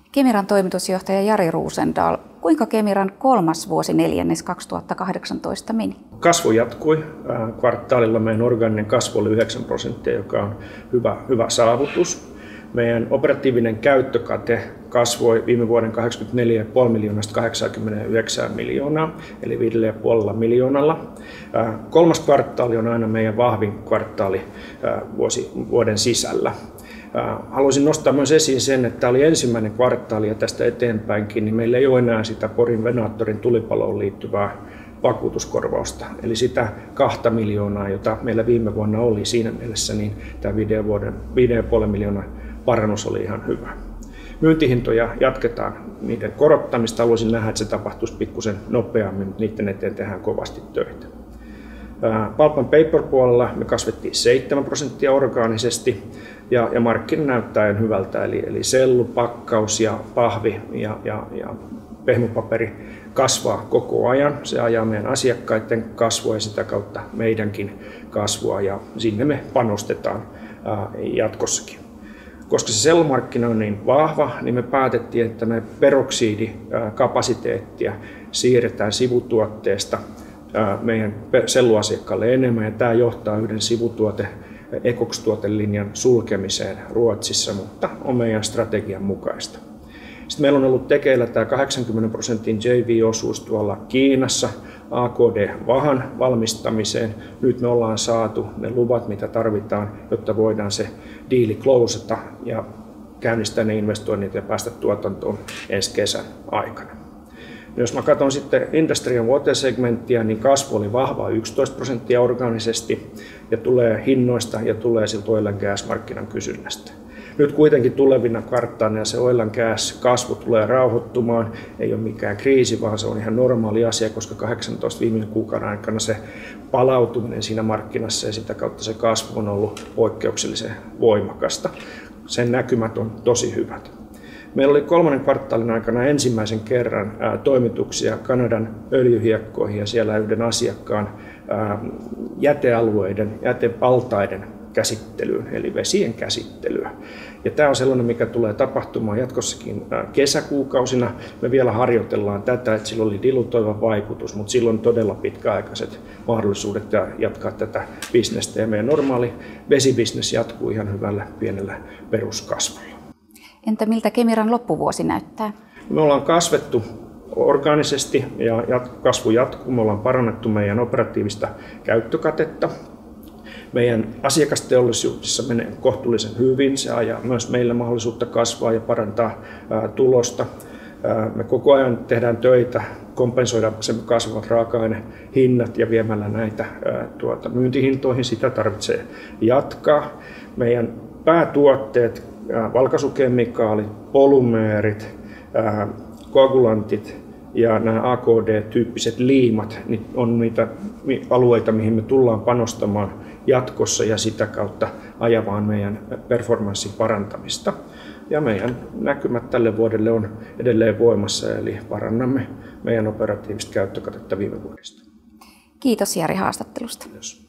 Kemiran toimitusjohtaja Jari Roosendahl, kuinka Kemiran kolmas vuosineljännes 2018 meni? Kasvu jatkui. Kvartaalilla meidän orgaaninen kasvu oli 9%, joka on hyvä saavutus. Meidän operatiivinen käyttökate kasvoi viime vuoden 84,5 miljoonasta 89 miljoonaa, eli 5,5 miljoonalla. Kolmas kvartaali on aina meidän vahvin kvartaali vuoden sisällä. Haluaisin nostaa myös esiin sen, että tämä oli ensimmäinen kvartaali ja tästä eteenpäinkin, niin meillä ei ole enää sitä Porin Venaattorin tulipaloon liittyvää vakuutuskorvausta. Eli sitä 2 miljoonaa, jota meillä viime vuonna oli siinä mielessä, niin tämä 5,5 miljoonan parannus oli ihan hyvä. Myyntihintoja jatketaan niiden korottamista. Haluaisin nähdä, että se tapahtuisi pikkusen nopeammin, mutta niiden eteen tehdään kovasti töitä. Pulp and Paper puolella me kasvettiin 7% orgaanisesti ja markkina näyttää hyvältä, eli sellu, pakkaus ja pahvi ja pehmopaperi kasvaa koko ajan. Se ajaa meidän asiakkaiden kasvua ja sitä kautta meidänkin kasvua ja sinne me panostetaan jatkossakin. Koska se sellumarkkina on niin vahva, niin me päätettiin, että me peroksidikapasiteettia siirretään sivutuotteesta meidän selluasiakkaalle enemmän, ja tämä johtaa yhden Ecox-tuotelinjan sulkemiseen Ruotsissa, mutta on meidän strategian mukaista. Sitten meillä on ollut tekeillä tämä 80% JV-osuus tuolla Kiinassa AKD-vahan valmistamiseen. Nyt me ollaan saatu ne luvat, mitä tarvitaan, jotta voidaan se diili closata ja käynnistää ne investoinnit ja päästä tuotantoon ensi kesän aikana. Jos mä katson sitten Industry and Water-segmenttiä, niin kasvu oli vahvaa 11% orgaanisesti ja tulee hinnoista ja tulee siltä oil and gas-markkinan kysynnästä. Nyt kuitenkin tulevina kvartaaleina se oil and gas -kasvu tulee rauhoittumaan, ei ole mikään kriisi, vaan se on ihan normaali asia, koska 18 viime kuukauden aikana se palautuminen siinä markkinassa ja sitä kautta se kasvu on ollut poikkeuksellisen voimakasta. Sen näkymät on tosi hyvät. Meillä oli kolmannen kvartaalin aikana ensimmäisen kerran toimituksia Kanadan öljyhiekkoihin ja siellä yhden asiakkaan jätealueiden, jätepaltaiden käsittelyyn, eli vesien käsittelyä. Ja tämä on sellainen, mikä tulee tapahtumaan jatkossakin kesäkuukausina. Me vielä harjoitellaan tätä, että sillä oli dilutoiva vaikutus, mutta silloin on todella pitkäaikaiset mahdollisuudet jatkaa tätä bisnestä. Ja meidän normaali vesibisnes jatkuu ihan hyvällä pienellä peruskasvulla. Entä miltä Kemiran loppuvuosi näyttää? Me ollaan kasvettu orgaanisesti ja kasvu jatkuu. Me ollaan parannettu meidän operatiivista käyttökatetta. Meidän asiakasteollisuudessa menee kohtuullisen hyvin. Se ajaa myös meille mahdollisuutta kasvaa ja parantaa tulosta. Me koko ajan tehdään töitä, kompensoidaan sen kasvavat raaka-ainehinnat ja viemällä näitä myyntihintoihin. Sitä tarvitsee jatkaa. Meidän päätuotteet, valkaisukemikaalit, polymeerit, koagulantit ja nämä AKD-tyyppiset liimat niin on niitä alueita, mihin me tullaan panostamaan jatkossa ja sitä kautta ajamaan meidän performanssin parantamista. Ja meidän näkymät tälle vuodelle on edelleen voimassa, eli parannamme meidän operatiivista käyttökatetta viime vuodesta. Kiitos Jari haastattelusta. Kiitos.